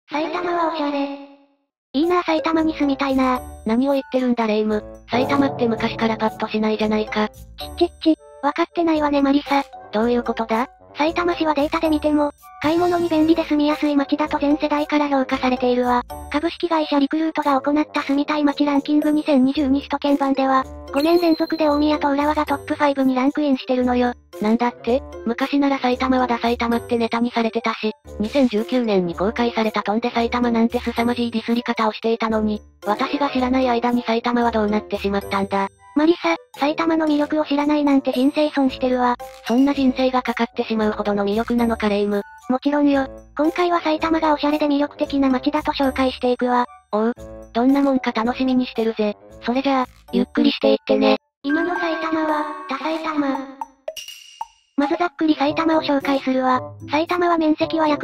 埼玉はおしゃれ。いいなぁ、埼玉に住みたいなぁ。 何を言ってるんだレイム。埼玉って昔からパッとしないじゃないか。 わかってないわねマリサ。 どういうことだ？ 埼玉市はデータで見ても、買い物に便利で住みやすい街だと全世代から評価されているわ。株式会社リクルートが行った住みたい街ランキング2022首都圏版では、5年連続で大宮と浦和がトップ5にランクインしてるのよ。 なんだって？昔なら埼玉はダ埼玉ってネタにされてたし、2019年に公開された飛んで埼玉なんて凄まじいディスり方をしていたのに、私が知らない間に埼玉はどうなってしまったんだ。 マリサ、埼玉の魅力を知らないなんて人生損してるわ。 そんな人生がかかってしまうほどの魅力なのかレイム。 もちろんよ。今回は埼玉がおしゃれで魅力的な街だと紹介していくわ。 おう。どんなもんか楽しみにしてるぜ。それじゃあ、ゆっくりしていってね。 今の埼玉は、ダ埼玉。まずざっくり埼玉を紹介するわ。埼玉は面積は約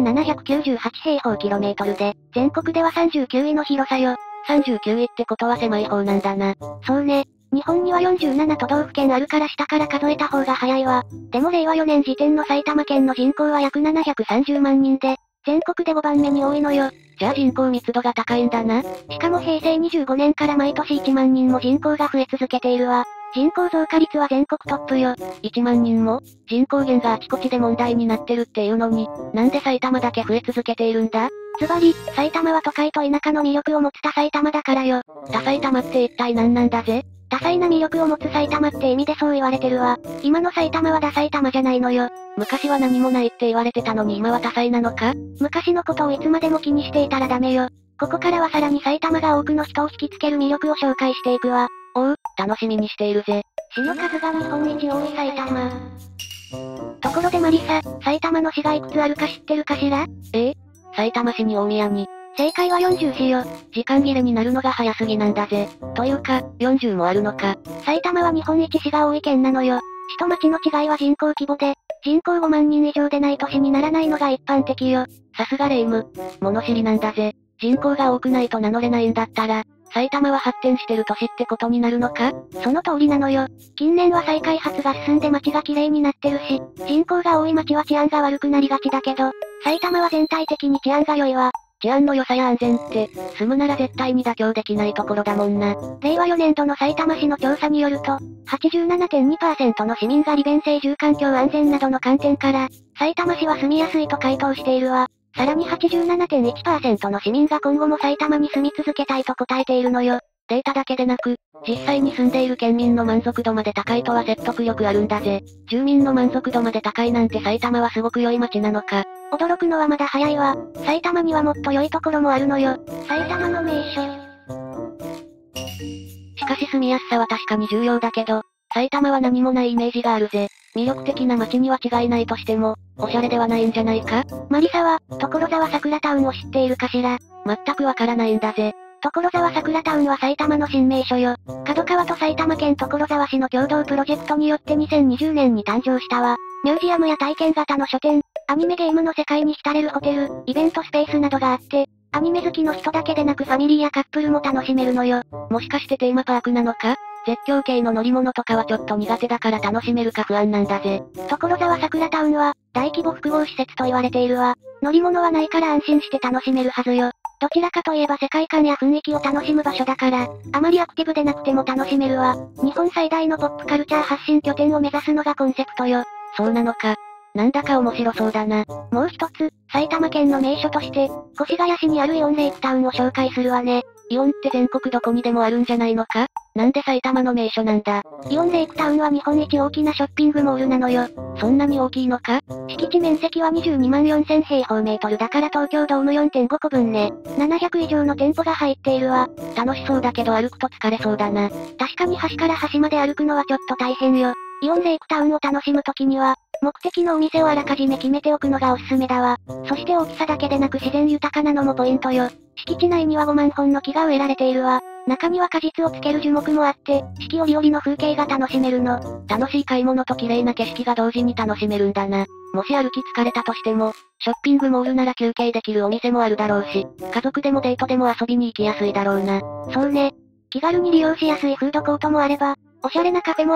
3798平方キロメートルで、全国では39位の広さよ。 39位ってことは狭い方なんだな。 そうね。日本には47都道府県あるから下から数えた方が早いわ。でも令和4年時点の埼玉県の人口は約730万人で、全国で5番目に多いのよ。 じゃあ人口密度が高いんだな。 しかも平成25年から毎年1万人も人口が増え続けているわ。人口増加率は全国トップよ。 1万人も？人口減があちこちで問題になってるっていうのに、なんで埼玉だけ増え続けているんだ？ つまり、埼玉は都会と田舎の魅力を持つ多埼玉だからよ。 多埼玉って一体何なんだぜ？ 多彩な魅力を持つ埼玉って意味でそう言われてるわ。今の埼玉はダ埼玉じゃないのよ。 昔は何もないって言われてたのに今は多彩なのか？ 昔のことをいつまでも気にしていたらダメよ。ここからはさらに埼玉が多くの人を引きつける魅力を紹介していくわ。 おう、楽しみにしているぜ。 市の数が日本一多い埼玉。ところでマリサ、埼玉の市がいくつあるか知ってるかしら？ 埼玉市に大宮に。 正解は40市よ。 時間切れになるのが早すぎなんだぜ。というか、40もあるのか。 埼玉は日本一市が多い県なのよ。市と町の違いは人口規模で、人口5万人以上でない都市にならないのが一般的よ。 さすがレイム。物知りなんだぜ。人口が多くないと名乗れないんだったら、埼玉は発展してる都市ってことになるのか？ その通りなのよ。近年は再開発が進んで街が綺麗になってるし、人口が多い街は治安が悪くなりがちだけど、埼玉は全体的に治安が良いわ。 治安の良さや安全って、住むなら絶対に妥協できないところだもんな。 令和4年度の埼玉市の調査によると、87.2% の市民が利便性住環境安全などの観点から、埼玉市は住みやすいと回答しているわ。さらに 87.1% の市民が今後も埼玉に住み続けたいと答えているのよ。 データだけでなく、実際に住んでいる県民の満足度まで高いとは説得力あるんだぜ。住民の満足度まで高いなんて埼玉はすごく良い街なのか。 驚くのはまだ早いわ。埼玉にはもっと良いところもあるのよ。埼玉の名所。 しかし住みやすさは確かに重要だけど、埼玉は何もないイメージがあるぜ。魅力的な街には違いないとしても、おしゃれではないんじゃないか？ マリサは、所沢桜タウンを知っているかしら？ 全くわからないんだぜ。 所沢桜タウンは埼玉の新名所よ。角川と埼玉県所沢市の共同プロジェクトによって2020年に誕生したわ。ミュージアムや体験型の書店、アニメゲームの世界に浸れるホテル、イベントスペースなどがあって、アニメ好きの人だけでなくファミリーやカップルも楽しめるのよ。 もしかしてテーマパークなのか？絶叫系の乗り物とかはちょっと苦手だから楽しめるか不安なんだぜ。 所沢桜タウンは、大規模複合施設と言われているわ。乗り物はないから安心して楽しめるはずよ。どちらかといえば世界観や雰囲気を楽しむ場所だから、あまりアクティブでなくても楽しめるわ。日本最大のポップカルチャー発信拠点を目指すのがコンセプトよ。 そうなのか。なんだか面白そうだな。 もう一つ、埼玉県の名所として、越谷市にあるイオンレイクタウンを紹介するわね。 イオンって全国どこにでもあるんじゃないのか？なんで埼玉の名所なんだ？ イオンレイクタウンは日本一大きなショッピングモールなのよ。 そんなに大きいのか？ 敷地面積は22万4000平方メートルだから東京ドーム 4.5 個分ね。700以上の店舗が入っているわ。 楽しそうだけど歩くと疲れそうだな。 確かに端から端まで歩くのはちょっと大変よ。イオンレイクタウンを楽しむときには、目的のお店をあらかじめ決めておくのがおすすめだわ。そして大きさだけでなく自然豊かなのもポイントよ。敷地内には5万本の木が植えられているわ。中には果実をつける樹木もあって、四季折々の風景が楽しめるの。 楽しい買い物と綺麗な景色が同時に楽しめるんだな。もし歩き疲れたとしても、ショッピングモールなら休憩できるお店もあるだろうし、家族でもデートでも遊びに行きやすいだろうな。 そうね。気軽に利用しやすいフードコートもあれば、おしゃれなカフェもあるし、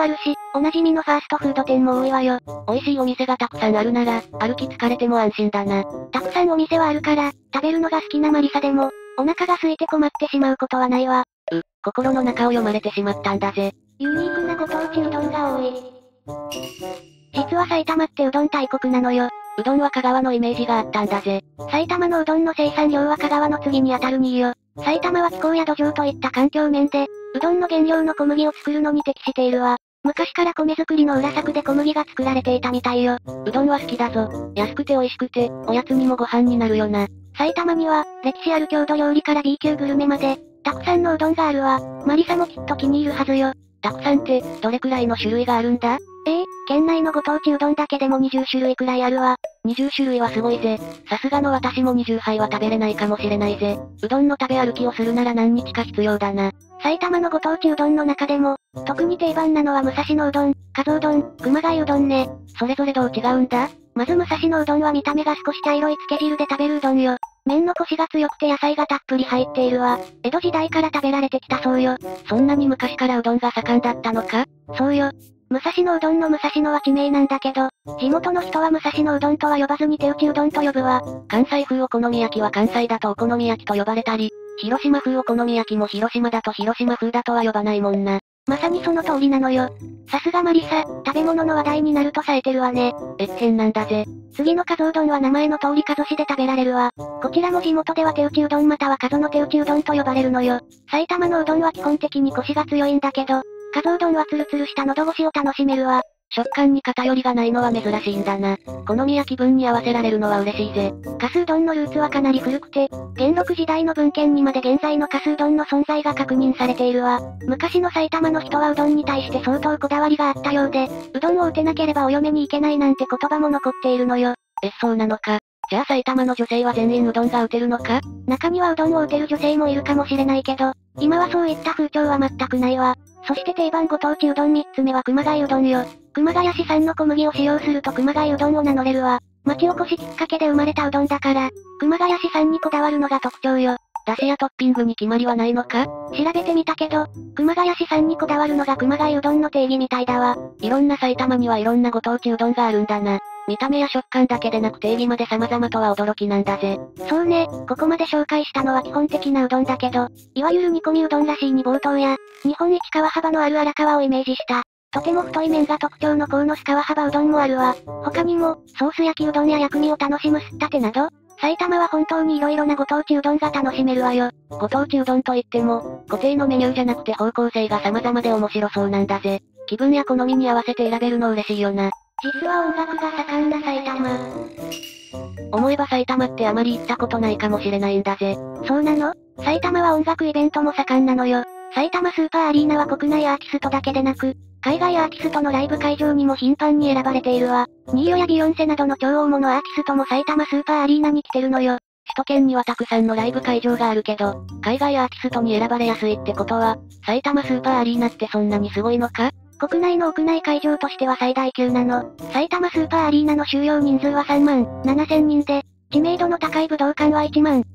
おなじみのファーストフード店も多いわよ。 美味しいお店がたくさんあるなら、歩き疲れても安心だな。 たくさんお店はあるから、食べるのが好きなマリサでも、お腹が空いて困ってしまうことはないわ。 心の中を読まれてしまったんだぜ。 ユニークなご当地うどんが多い。実は埼玉ってうどん大国なのよ。 うどんは香川のイメージがあったんだぜ。 埼玉のうどんの生産量は香川の次に当たる2位よ。埼玉は気候や土壌といった環境面で、うどんの原料の小麦を作るのに適しているわ。昔から米作りの裏作で小麦が作られていたみたいよ。 うどんは好きだぞ。安くて美味しくて、おやつにもご飯になるよな。 埼玉には、歴史ある郷土料理から B 級グルメまで、たくさんのうどんがあるわ。マリサもきっと気に入るはずよ。 たくさんって、どれくらいの種類があるんだ？ 県内のご当地うどんだけでも20種類くらいあるわ。 20種類はすごいぜ。さすがの私も20杯は食べれないかもしれないぜ。うどんの食べ歩きをするなら何日か必要だな。 埼玉のご当地うどんの中でも、特に定番なのは武蔵野うどん、加須うどん、熊谷うどんね。 それぞれどう違うんだ？ まず武蔵野うどんは見た目が少し茶色いつけ汁で食べるうどんよ。麺のコシが強くて野菜がたっぷり入っているわ。江戸時代から食べられてきたそうよ。 そんなに昔からうどんが盛んだったのか？ そうよ。武蔵野うどんの武蔵野は地名なんだけど、地元の人は武蔵野うどんとは呼ばずに手打ちうどんと呼ぶわ。 関西風お好み焼きは関西だとお好み焼きと呼ばれたり、広島風お好み焼きも広島だと広島風だとは呼ばないもんな。 まさにその通りなのよ。さすがマリサ、食べ物の話題になると冴えてるわね。 変なんだぜ。 次の加須うどんは名前の通り加須市で食べられるわ。こちらも地元では手打ちうどんまたは加須の手打ちうどんと呼ばれるのよ。埼玉のうどんは基本的にコシが強いんだけど、加須うどんはツルツルした喉越しを楽しめるわ。 食感に偏りがないのは珍しいんだな。好みや気分に合わせられるのは嬉しいぜ。 加須うどんのルーツはかなり古くて、元禄時代の文献にまで現在の加須うどんの存在が確認されているわ。昔の埼玉の人はうどんに対して相当こだわりがあったようで、うどんを打てなければお嫁に行けないなんて言葉も残っているのよ。 そうなのか。じゃあ埼玉の女性は全員うどんが打てるのか？ 中にはうどんを打てる女性もいるかもしれないけど、今はそういった風潮は全くないわ。そして定番ご当地うどん3つ目は熊谷うどんよ。熊谷市産の小麦を使用すると熊谷うどんを名乗れるわ。町おこしきっかけで生まれたうどんだから、熊谷市産にこだわるのが特徴よ。 出汁やトッピングに決まりはないのか？ 調べてみたけど、熊谷市産にこだわるのが熊谷うどんの定義みたいだわ。 いろんな埼玉にはいろんなご当地うどんがあるんだな。見た目や食感だけでなく定義まで様々とは驚きなんだぜ。 そうね、ここまで紹介したのは基本的なうどんだけど、いわゆる煮込みうどんらしい煮冒頭や、日本一川幅のある荒川をイメージした、とても太い麺が特徴の鴻巣川幅うどんもあるわ。他にも、ソース焼きうどんや薬味を楽しむすったてなど、埼玉は本当に色々なご当地うどんが楽しめるわよ。 ご当地うどんといっても、固定のメニューじゃなくて方向性が様々で面白そうなんだぜ。気分や好みに合わせて選べるの嬉しいよな。 実は音楽が盛んな埼玉。 思えば埼玉ってあまり行ったことないかもしれないんだぜ。 そうなの？埼玉は音楽イベントも盛んなのよ。埼玉スーパーアリーナは国内アーティストだけでなく、海外アーティストのライブ会場にも頻繁に選ばれているわ。ニーヨやビヨンセなどの超大物アーティストも埼玉スーパーアリーナに来てるのよ。 首都圏にはたくさんのライブ会場があるけど、海外アーティストに選ばれやすいってことは、埼玉スーパーアリーナってそんなにすごいのか？ 国内の屋内会場としては最大級なの。埼玉スーパーアリーナの収容人数は3万7000人で、知名度の高い武道館は1万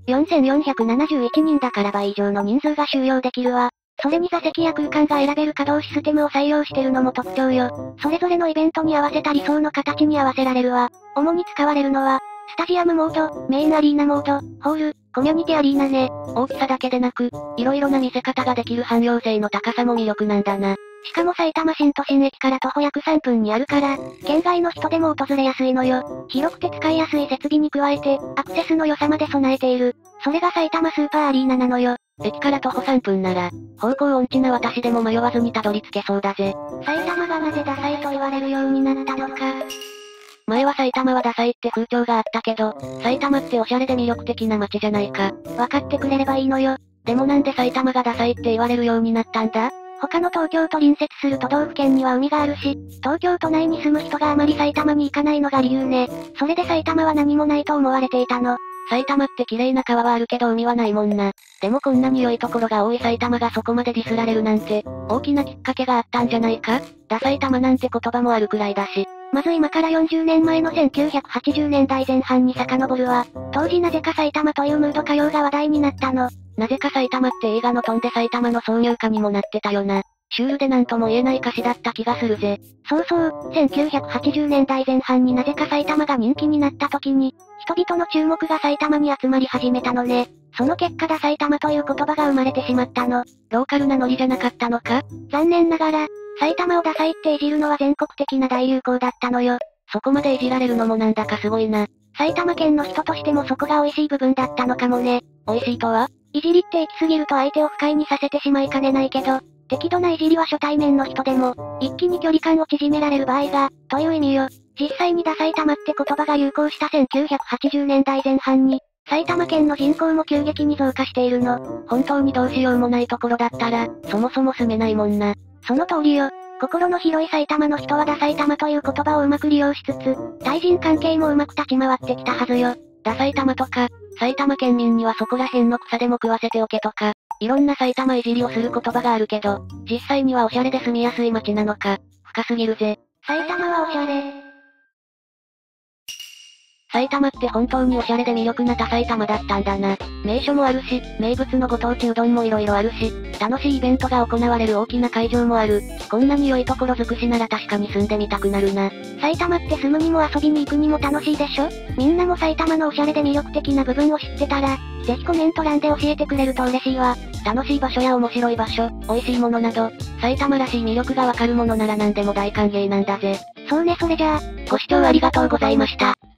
4471人だから倍以上の人数が収容できるわ。それに座席や空間が選べる可動システムを採用してるのも特徴よ。それぞれのイベントに合わせた理想の形に合わせられるわ。主に使われるのは、スタジアムモード、メインアリーナモード、ホール、コミュニティアリーナね。 大きさだけでなく、色々な見せ方ができる汎用性の高さも魅力なんだな。 しかも埼玉新都心駅から徒歩約3分にあるから、県外の人でも訪れやすいのよ。広くて使いやすい設備に加えて、アクセスの良さまで備えている。それが埼玉スーパーアリーナなのよ。 駅から徒歩3分なら、方向音痴な私でも迷わずにたどり着けそうだぜ。 埼玉がなぜダサいと言われるようになったのか。 前は埼玉はダサいって風潮があったけど、埼玉ってオシャレで魅力的な街じゃないか。 わかってくれればいいのよ。 でもなんで埼玉がダサいって言われるようになったんだ？ 他の東京と隣接する都道府県には海があるし、東京都内に住む人があまり埼玉に行かないのが理由ね。それで埼玉は何もないと思われていたの。 埼玉って綺麗な川はあるけど海はないもんな。でもこんなに良いところが多い埼玉がそこまでディスられるなんて、大きなきっかけがあったんじゃないか？ダ埼玉なんて言葉もあるくらいだし。 まず今から40年前の1980年代前半に遡るわ。当時なぜか埼玉というムード歌謡が話題になったの。 なぜか埼玉って映画の飛んで埼玉の挿入歌にもなってたよな。 シュールでなんとも言えない歌詞だった気がするぜ。 そうそう、1980年代前半になぜか埼玉が人気になった時に、人々の注目が埼玉に集まり始めたのね。その結果ダ埼玉という言葉が生まれてしまったの。 ローカルなノリじゃなかったのか？ 残念ながら、埼玉をダサいっていじるのは全国的な大流行だったのよ。 そこまでいじられるのもなんだかすごいな。 埼玉県の人としてもそこが美味しい部分だったのかもね。 美味しいとは？ いじりって行き過ぎると相手を不快にさせてしまいかねないけど、適度ないじりは初対面の人でも、一気に距離感を縮められる場合が、という意味よ。実際にダ埼玉って言葉が流行した1980年代前半に、埼玉県の人口も急激に増加しているの。 本当にどうしようもないところだったら、そもそも住めないもんな。 その通りよ。心の広い埼玉の人はダ埼玉という言葉をうまく利用しつつ、対人関係もうまく立ち回ってきたはずよ。 ダ埼玉とか、埼玉県民にはそこら辺の草でも食わせておけとか、いろんな埼玉いじりをする言葉があるけど、実際にはおしゃれで住みやすい街なのか、深すぎるぜ。 埼玉はおしゃれ。 埼玉って本当におしゃれで魅力なダ埼玉だったんだな。名所もあるし、名物のご当地うどんも色々あるし、楽しいイベントが行われる大きな会場もある。こんなに良いところ尽くしなら確かに住んでみたくなるな。 埼玉って住むにも遊びに行くにも楽しいでしょ？みんなも埼玉のおしゃれで魅力的な部分を知ってたら、ぜひコメント欄で教えてくれると嬉しいわ。 楽しい場所や面白い場所、美味しいものなど、埼玉らしい魅力がわかるものなら何でも大歓迎なんだぜ。 そうね、それじゃあ、 ご視聴ありがとうございました。